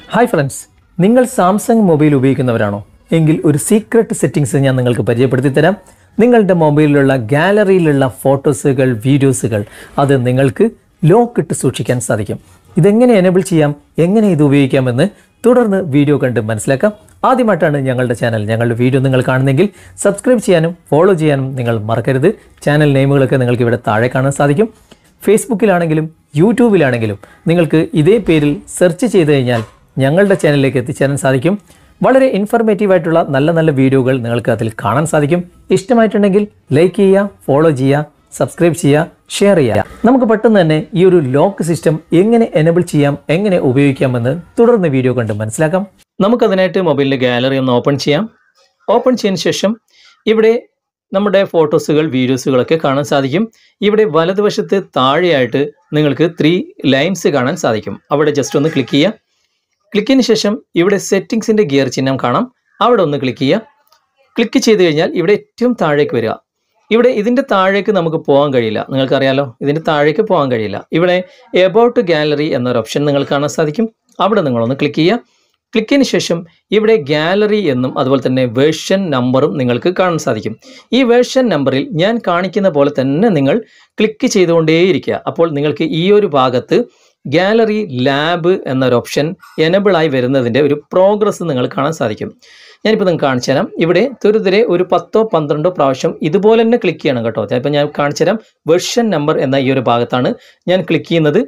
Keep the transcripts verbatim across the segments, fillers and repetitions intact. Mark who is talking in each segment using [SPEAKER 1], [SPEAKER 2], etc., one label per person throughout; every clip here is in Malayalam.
[SPEAKER 1] ഹായ് ഫ്രണ്ട്സ്, നിങ്ങൾ സാംസങ് മൊബൈൽ ഉപയോഗിക്കുന്നവരാണോ? എങ്കിൽ ഒരു സീക്രട്ട് സെറ്റിംഗ്സ് ഞാൻ നിങ്ങൾക്ക് പരിചയപ്പെടുത്തി തരാം. നിങ്ങളുടെ മൊബൈലിലുള്ള ഗാലറിയിലുള്ള ഫോട്ടോസുകൾ, വീഡിയോസുകൾ അത് നിങ്ങൾക്ക് ലോക്ക് ഇട്ട് സൂക്ഷിക്കാൻ സാധിക്കും. ഇതെങ്ങനെ എനേബിൾ ചെയ്യാം, എങ്ങനെ ഇത് ഉപയോഗിക്കാമെന്ന് തുടർന്ന് വീഡിയോ കണ്ട് മനസ്സിലാക്കാം. ആദ്യമായിട്ടാണ് ഞങ്ങളുടെ ചാനൽ ഞങ്ങളുടെ വീഡിയോ നിങ്ങൾ കാണുന്നെങ്കിൽ സബ്സ്ക്രൈബ് ചെയ്യാനും ഫോളോ ചെയ്യാനും നിങ്ങൾ മറക്കരുത്. ചാനൽ നെയിമുകളൊക്കെ നിങ്ങൾക്ക് ഇവിടെ താഴെ കാണാൻ സാധിക്കും. ഫേസ്ബുക്കിലാണെങ്കിലും യൂട്യൂബിലാണെങ്കിലും നിങ്ങൾക്ക് ഇതേ പേരിൽ സെർച്ച് ചെയ്ത് കഴിഞ്ഞാൽ ഞങ്ങളുടെ ചാനലിലേക്ക് എത്തിച്ചേരാൻ സാധിക്കും. വളരെ ഇൻഫർമേറ്റീവ് ആയിട്ടുള്ള നല്ല നല്ല വീഡിയോകൾ നിങ്ങൾക്ക് അതിൽ കാണാൻ സാധിക്കും. ഇഷ്ടമായിട്ടുണ്ടെങ്കിൽ ലൈക്ക് ചെയ്യുക, ഫോളോ ചെയ്യുക, സബ്സ്ക്രൈബ് ചെയ്യുക, ഷെയർ ചെയ്യുക. നമുക്ക് പെട്ടെന്ന് തന്നെ ഈ ഒരു ലോക്ക് സിസ്റ്റം എങ്ങനെ എനേബിൾ ചെയ്യാം, എങ്ങനെ ഉപയോഗിക്കാമെന്ന് തുടർന്ന് വീഡിയോ കണ്ട് മനസ്സിലാക്കാം. നമുക്കതിനായിട്ട് മൊബൈലിലെ ഗാലറി ഒന്ന് ഓപ്പൺ ചെയ്യാം. ഓപ്പൺ ചെയ്തതിന് ശേഷം ഇവിടെ നമ്മുടെ ഫോട്ടോസുകൾ, വീഡിയോസുകളൊക്കെ കാണാൻ സാധിക്കും. ഇവിടെ വലതുവശത്ത് താഴെയായിട്ട് നിങ്ങൾക്ക് ത്രീ ലൈൻസ് കാണാൻ സാധിക്കും. അവിടെ ജസ്റ്റ് ഒന്ന് ക്ലിക്ക് ചെയ്യുക. ക്ലിക്കിന് ശേഷം ഇവിടെ സെറ്റിംഗ്സിൻ്റെ ഗിയർ ചിഹ്നം കാണാം. അവിടെ ഒന്ന് ക്ലിക്ക് ചെയ്യുക. ക്ലിക്ക് ചെയ്ത് കഴിഞ്ഞാൽ ഇവിടെ ഏറ്റവും താഴേക്ക് വരിക. ഇവിടെ ഇതിൻ്റെ താഴേക്ക് നമുക്ക് പോകാൻ കഴിയില്ല, നിങ്ങൾക്കറിയാലോ, ഇതിൻ്റെ താഴേക്ക് പോകാൻ കഴിയില്ല. ഇവിടെ എബൌട്ട് ഗാലറി എന്നൊരു ഓപ്ഷൻ നിങ്ങൾക്ക് കാണാൻ സാധിക്കും. അവിടെ നിങ്ങളൊന്ന് ക്ലിക്ക് ചെയ്യുക. ക്ലിക്കിന് ശേഷം ഇവിടെ ഗാലറി എന്നും അതുപോലെ തന്നെ വേർഷൻ നമ്പറും നിങ്ങൾക്ക് കാണാൻ സാധിക്കും. ഈ വേർഷൻ നമ്പറിൽ ഞാൻ കാണിക്കുന്ന പോലെ തന്നെ നിങ്ങൾ ക്ലിക്ക് ചെയ്തുകൊണ്ടേയിരിക്കുക. അപ്പോൾ നിങ്ങൾക്ക് ഈ ഒരു ഭാഗത്ത് ഗാലറി ലാബ് എന്നൊരു ഓപ്ഷൻ എനബിളായി വരുന്നതിൻ്റെ ഒരു പ്രോഗ്രസ് നിങ്ങൾ കാണാൻ സാധിക്കും. ഞാനിപ്പോൾ നിങ്ങൾക്ക് കാണിച്ചു തരാം. ഇവിടെ തുരുതിരെ ഒരു പത്തോ പന്ത്രണ്ടോ പ്രാവശ്യം ഇതുപോലെ തന്നെ ക്ലിക്ക് ചെയ്യണം കേട്ടോ. ചിലപ്പോൾ ഞാൻ കാണിച്ചു തരാം. വേർഷൻ നമ്പർ എന്ന ഈ ഒരു ഭാഗത്താണ് ഞാൻ ക്ലിക്ക് ചെയ്യുന്നത്.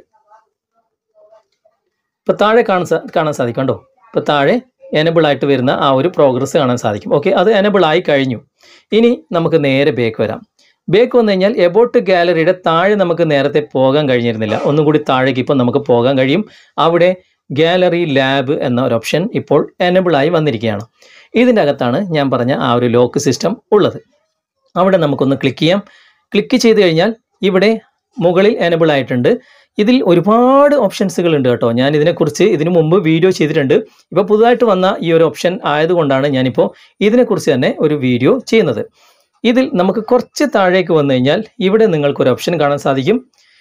[SPEAKER 1] ഇപ്പോൾ താഴെ കാണാൻ കാണാൻ സാധിക്കും കേട്ടോ. ഇപ്പോൾ താഴെ എനബിൾ ആയിട്ട് വരുന്ന ആ ഒരു പ്രോഗ്രസ് കാണാൻ സാധിക്കും. ഓക്കെ, അത് എനബിൾ ആയി കഴിഞ്ഞു. ഇനി നമുക്ക് നേരെ ബേക്ക് വരാം. ബേക്ക് വന്നു കഴിഞ്ഞാൽ എബൌട്ട് ഗാലറിയുടെ താഴെ നമുക്ക് നേരത്തെ പോകാൻ കഴിഞ്ഞിരുന്നില്ല. ഒന്നും കൂടി താഴേക്ക് ഇപ്പോൾ നമുക്ക് പോകാൻ കഴിയും. അവിടെ ഗാലറി ലാബ് എന്ന ഒരു ഓപ്ഷൻ ഇപ്പോൾ എനബിൾ ആയി വന്നിരിക്കുകയാണ്. ഇതിൻ്റെ അകത്താണ് ഞാൻ പറഞ്ഞ ആ ഒരു ലോക്ക് സിസ്റ്റം ഉള്ളത്. അവിടെ നമുക്കൊന്ന് ക്ലിക്ക് ചെയ്യാം. ക്ലിക്ക് ചെയ്ത് കഴിഞ്ഞാൽ ഇവിടെ മുകളിൽ എനബിൾ ആയിട്ടുണ്ട്. ഇതിൽ ഒരുപാട് ഓപ്ഷൻസുകൾ ഉണ്ട് കേട്ടോ. ഞാൻ ഇതിനെക്കുറിച്ച് ഇതിനു മുമ്പ് വീഡിയോ ചെയ്തിട്ടുണ്ട്. ഇപ്പോൾ പുതുതായിട്ട് വന്ന ഈ ഒരു ഓപ്ഷൻ ആയതുകൊണ്ടാണ് ഞാനിപ്പോൾ ഇതിനെക്കുറിച്ച് തന്നെ ഒരു വീഡിയോ ചെയ്യുന്നത്. ഇതിൽ നമുക്ക് കുറച്ച് താഴേക്ക് വന്നു കഴിഞ്ഞാൽ ഇവിടെ നിങ്ങൾക്കൊരു ഓപ്ഷൻ കാണാൻ സാധിക്കും,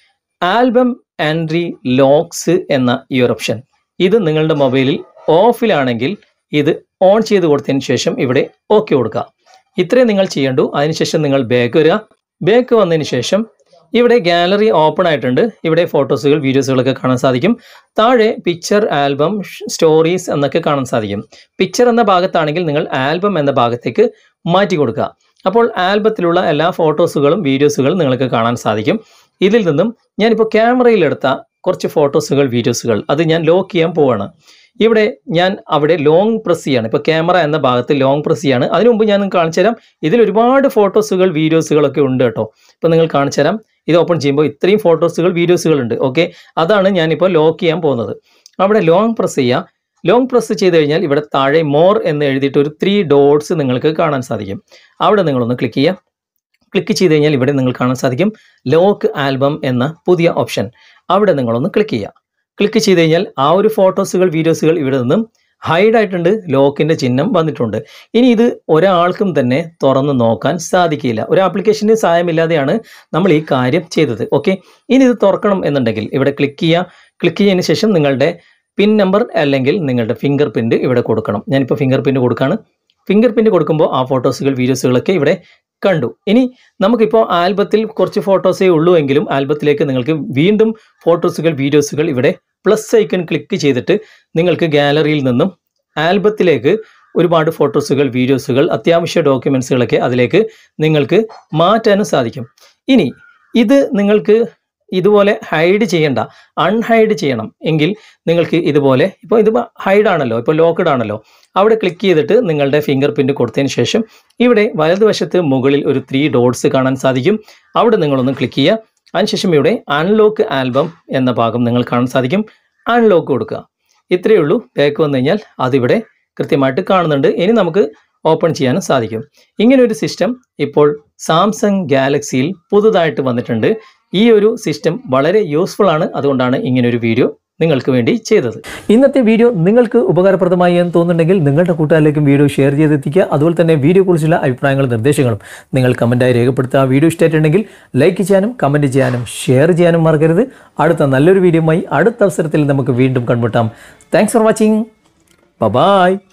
[SPEAKER 1] ആൽബം എൻട്രി ലോക്സ് എന്ന ഈ ഒരു ഓപ്ഷൻ. ഇത് നിങ്ങളുടെ മൊബൈലിൽ ഓഫിലാണെങ്കിൽ ഇത് ഓൺ ചെയ്ത് കൊടുത്തതിന് ശേഷം ഇവിടെ ഓക്കെ കൊടുക്കുക. ഇത്രയും നിങ്ങൾ ചെയ്യേണ്ടൂ. അതിനുശേഷം നിങ്ങൾ ബാക്ക് വരിക. ബാക്ക് വന്നതിന് ശേഷം ഇവിടെ ഗാലറി ഓപ്പൺ ആയിട്ടുണ്ട്. ഇവിടെ ഫോട്ടോസുകൾ, വീഡിയോസുകളൊക്കെ കാണാൻ സാധിക്കും. താഴെ പിക്ചർ, ആൽബം, സ്റ്റോറീസ് എന്നൊക്കെ കാണാൻ സാധിക്കും. പിക്ചർ എന്ന ഭാഗത്താണെങ്കിൽ നിങ്ങൾ ആൽബം എന്ന ഭാഗത്തേക്ക് മാറ്റി കൊടുക്കുക. അപ്പോൾ ആൽബത്തിലുള്ള എല്ലാ ഫോട്ടോസുകളും വീഡിയോസുകളും നിങ്ങൾക്ക് കാണാൻ സാധിക്കും. ഇതിൽ നിന്നും ഞാനിപ്പോൾ ക്യാമറയിലെടുത്ത കുറച്ച് ഫോട്ടോസുകൾ, വീഡിയോസുകൾ അത് ഞാൻ ലോക്ക് ചെയ്യാൻ പോവാണ്. ഇവിടെ ഞാൻ അവിടെ ലോങ് പ്രസ് ചെയ്യാണ്. ഇപ്പോൾ ക്യാമറ എന്ന ഭാഗത്ത് ലോങ് പ്രസ് ചെയ്യാണ്. അതിനു മുമ്പ് ഞാൻ നിങ്ങൾക്ക് കാണിച്ചു തരാം. ഇതിൽ ഒരുപാട് ഫോട്ടോസുകൾ, വീഡിയോസുകളൊക്കെ ഉണ്ട് കേട്ടോ. ഇപ്പോൾ നിങ്ങൾ കാണിച്ചു തരാം. ഇത് ഓപ്പൺ ചെയ്യുമ്പോൾ ഇത്രയും ഫോട്ടോസുകൾ, വീഡിയോസുകൾ ഉണ്ട്. ഓക്കെ, അതാണ് ഞാനിപ്പോൾ ലോക്ക് ചെയ്യാൻ പോകുന്നത്. അവിടെ ലോങ് പ്രസ് ചെയ്യുക. ലോങ് പ്രസ് ചെയ്ത് കഴിഞ്ഞാൽ ഇവിടെ താഴെ മോർ എന്ന് എഴുതിയിട്ട് ഒരു ത്രീ ഡോട്ട്സ് നിങ്ങൾക്ക് കാണാൻ സാധിക്കും. അവിടെ നിങ്ങളൊന്ന് ക്ലിക്ക് ചെയ്യുക. ക്ലിക്ക് ചെയ്ത് കഴിഞ്ഞാൽ ഇവിടെ നിങ്ങൾ കാണാൻ സാധിക്കും ലോക്ക് ആൽബം എന്ന പുതിയ ഓപ്ഷൻ. അവിടെ നിങ്ങളൊന്ന് ക്ലിക്ക് ചെയ്യുക. ക്ലിക്ക് ചെയ്ത് കഴിഞ്ഞാൽ ആ ഒരു ഫോട്ടോസുകൾ, വീഡിയോസുകൾ ഇവിടെ നിന്നും ഹൈഡ് ആയിട്ടുണ്ട്. ലോക്കിൻ്റെ ചിഹ്നം വന്നിട്ടുണ്ട്. ഇനി ഇത് ഒരാൾക്കും തന്നെ തുറന്ന് നോക്കാൻ സാധിക്കില്ല. ഒരു ആപ്ലിക്കേഷൻ്റെ സഹായമില്ലാതെയാണ് നമ്മൾ ഈ കാര്യം ചെയ്തത്. ഓക്കെ, ഇനി ഇത് തുറക്കണം എന്നുണ്ടെങ്കിൽ ഇവിടെ ക്ലിക്ക് ചെയ്യുക. ക്ലിക്ക് ചെയ്തതിന് ശേഷം നിങ്ങളുടെ പിൻ നമ്പർ അല്ലെങ്കിൽ നിങ്ങളുടെ ഫിംഗർ പ്രിൻറ്റ് ഇവിടെ കൊടുക്കണം. ഞാനിപ്പോൾ ഫിംഗർ പ്രിൻറ്റ് കൊടുക്കുകയാണ്. ഫിംഗർ പ്രിൻറ്റ് കൊടുക്കുമ്പോൾ ആ ഫോട്ടോസുകൾ, വീഡിയോസുകളൊക്കെ ഇവിടെ കണ്ടു. ഇനി നമുക്കിപ്പോൾ ആൽബത്തിൽ കുറച്ച് ഫോട്ടോസേ ഉള്ളൂ എങ്കിലും ആൽബത്തിലേക്ക് നിങ്ങൾക്ക് വീണ്ടും ഫോട്ടോസുകൾ, വീഡിയോസുകൾ ഇവിടെ പ്ലസ് ഐക്കൺ ക്ലിക്ക് ചെയ്തിട്ട് നിങ്ങൾക്ക് ഗാലറിയിൽ നിന്നും ആൽബത്തിലേക്ക് ഒരുപാട് ഫോട്ടോസുകൾ, വീഡിയോസുകൾ, അത്യാവശ്യ ഡോക്യുമെൻറ്റ്സുകളൊക്കെ അതിലേക്ക് നിങ്ങൾക്ക് മാറ്റാനും സാധിക്കും. ഇനി ഇത് നിങ്ങൾക്ക് ഇതുപോലെ ഹൈഡ് ചെയ്യേണ്ട, അൺഹൈഡ് ചെയ്യണം എങ്കിൽ നിങ്ങൾക്ക് ഇതുപോലെ, ഇപ്പോൾ ഇത് ഹൈഡ് ആണല്ലോ, ഇപ്പോൾ ലോക്ക്ഡ് ആണല്ലോ, അവിടെ ക്ലിക്ക് ചെയ്തിട്ട് നിങ്ങളുടെ ഫിംഗർ പ്രിൻറ്റ് കൊടുത്തതിന് ശേഷം ഇവിടെ വലതുവശത്ത് മുകളിൽ ഒരു ത്രീ ഡോട്ട്സ് കാണാൻ സാധിക്കും. അവിടെ നിങ്ങളൊന്ന് ക്ലിക്ക് ചെയ്യുക. അതിനുശേഷം ഇവിടെ അൺലോക്ക് ആൽബം എന്ന ഭാഗം നിങ്ങൾ കാണാൻ സാധിക്കും. അൺലോക്ക് കൊടുക്കുക. ഇത്രയേ ഉള്ളൂ. ബാക്ക് വന്നു കഴിഞ്ഞാൽ അതിവിടെ കൃത്യമായിട്ട് കാണുന്നുണ്ട്. ഇനി നമുക്ക് ഓപ്പൺ ചെയ്യാനും സാധിക്കും. ഇങ്ങനൊരു സിസ്റ്റം ഇപ്പോൾ സാംസങ് ഗാലക്സിയിൽ പുതുതായിട്ട് വന്നിട്ടുണ്ട്. ഈ ഒരു സിസ്റ്റം വളരെ യൂസ്ഫുൾ ആണ്. അതുകൊണ്ടാണ് ഇങ്ങനൊരു വീഡിയോ നിങ്ങൾക്ക് വേണ്ടി ചെയ്തത്. ഇന്നത്തെ വീഡിയോ നിങ്ങൾക്ക് ഉപകാരപ്രദമായി എന്ന് തോന്നുന്നുണ്ടെങ്കിൽ നിങ്ങളുടെ കൂട്ടുകാരിലേക്കും വീഡിയോ ഷെയർ ചെയ്തെത്തിക്കുക. അതുപോലെ തന്നെ വീഡിയോ കുറിച്ചുള്ള അഭിപ്രായങ്ങളും നിർദ്ദേശങ്ങളും നിങ്ങൾ കമൻറ്റായി രേഖപ്പെടുത്തുക. വീഡിയോ ഇഷ്ടമായിട്ടുണ്ടെങ്കിൽ ലൈക്ക് ചെയ്യാനും കമൻറ്റ് ചെയ്യാനും ഷെയർ ചെയ്യാനും മറക്കരുത്. അടുത്ത നല്ലൊരു വീഡിയോയുമായി അടുത്ത അവസരത്തിൽ നമുക്ക് വീണ്ടും കണ്ടുമുട്ടാം. Thanks for watching. ബൈ.